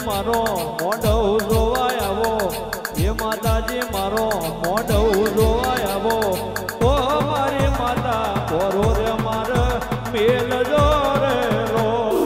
મારો મોઢવ જોવાય આવો હે માતાજી મારો મોઢવ જોવાય આવો ઓ મારી માતા કોરો રે માર મેલ જો રે રો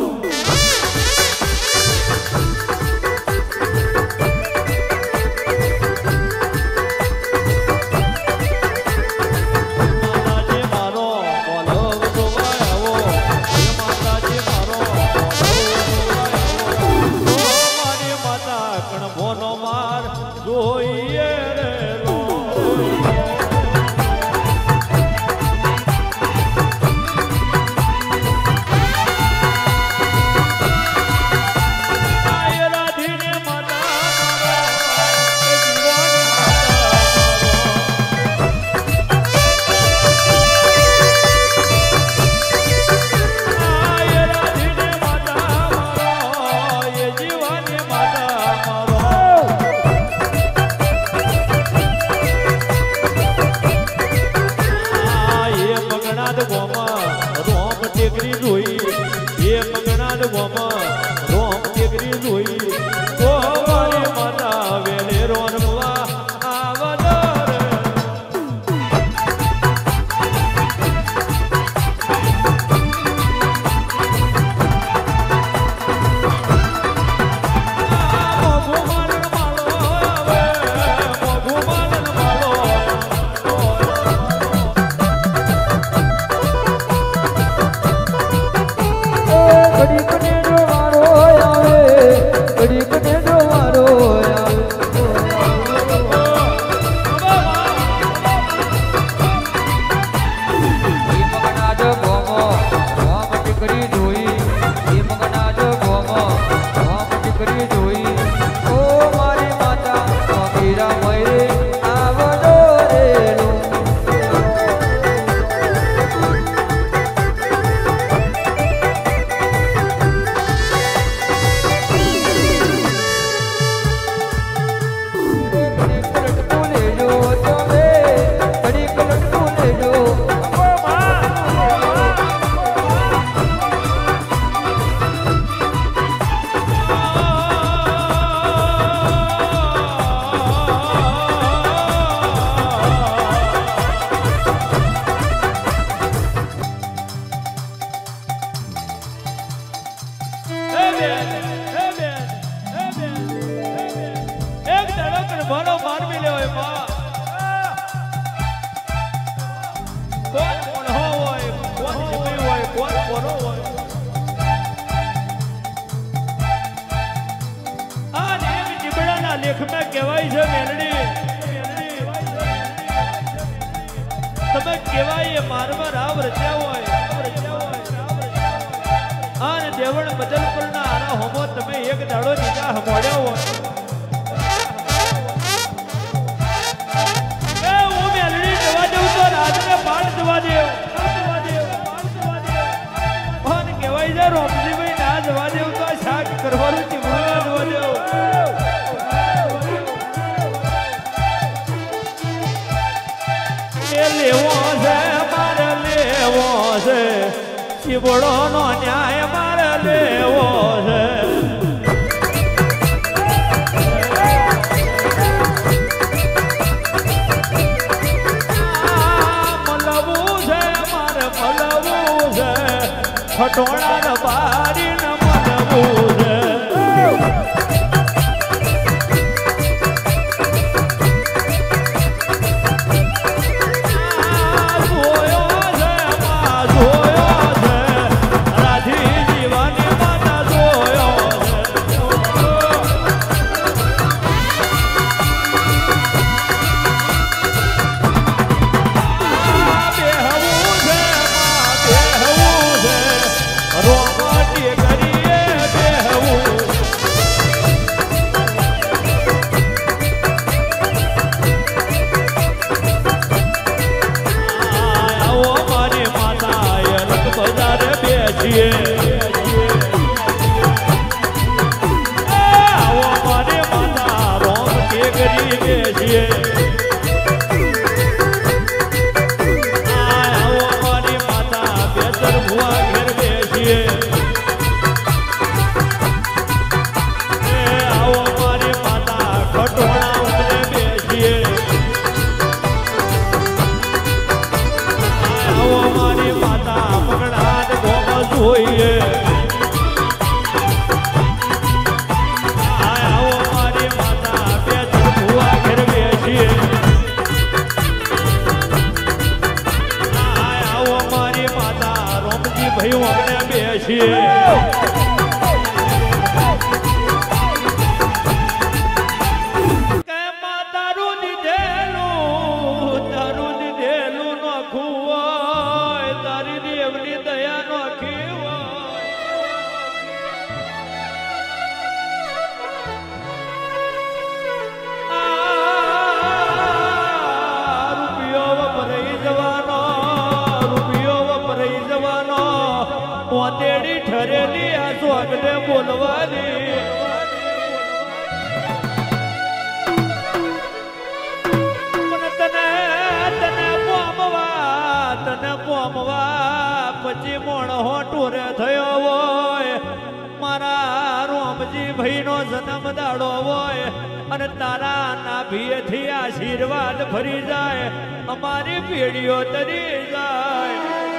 ચીબડો નો ન્યાય મારે લેવો છે મલવું છે મારે મલવું છે ખટોળા બારી ન મલવું છે જોઈએ આવો મારી માતા બે ભુવા ઘેર બેસીએ આવો મારી માતા રોમજી ભાઈ અમને બેસીએ પોતેડી ઠરેલી આ સ્વર્ગને બોલવાની તને પોમવા પછી મોણો ટોરે થયો હોય મારા રોમજી ભાઈ નો જન્મ દાડો હોય અને તારા નાભીએથી આશીર્વાદ ભરી જાય અમારી પેઢીઓ તરી જાય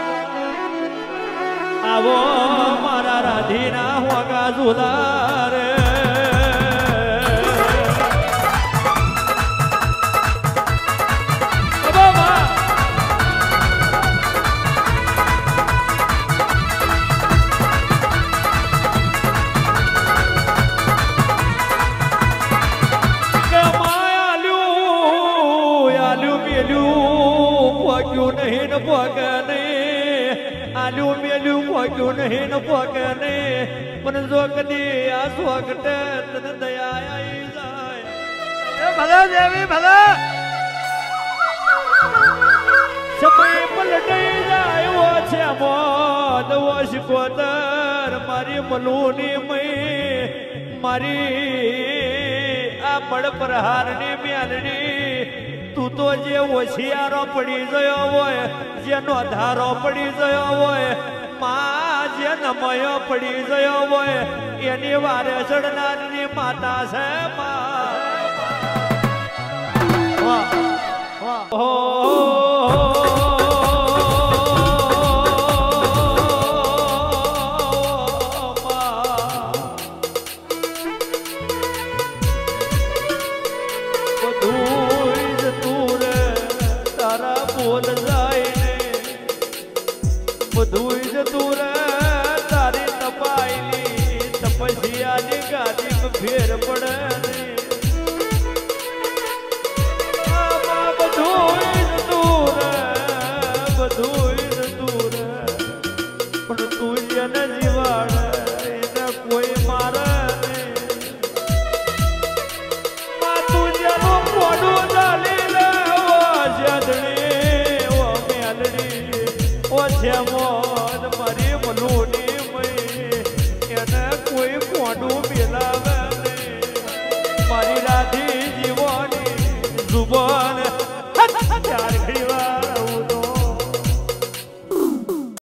આવો મારા રાધીના હોગા ઝુલા રે નહીં ને પોકે નહીં આલ્યું મેલ્યું પોક્યું નહીં ને પોકે નહીં પણ જો કદી આ સ્વગટે તને દયા આવી જાય ભલા દેવી ભલા સમય પલટાઈ જાય છે મોદ શિકોતર મારી મલુની મય મારી આ બળ પ્રહારની મ્યાલની તું તો જે હોશિયારો પડી ગયો હોય જેનો ધારો પડી ગયો હોય માં જે નમયો પડી ગયો હોય એની વારે ચડનારની માતા છે બોલ જાય ને બધું જ તું રે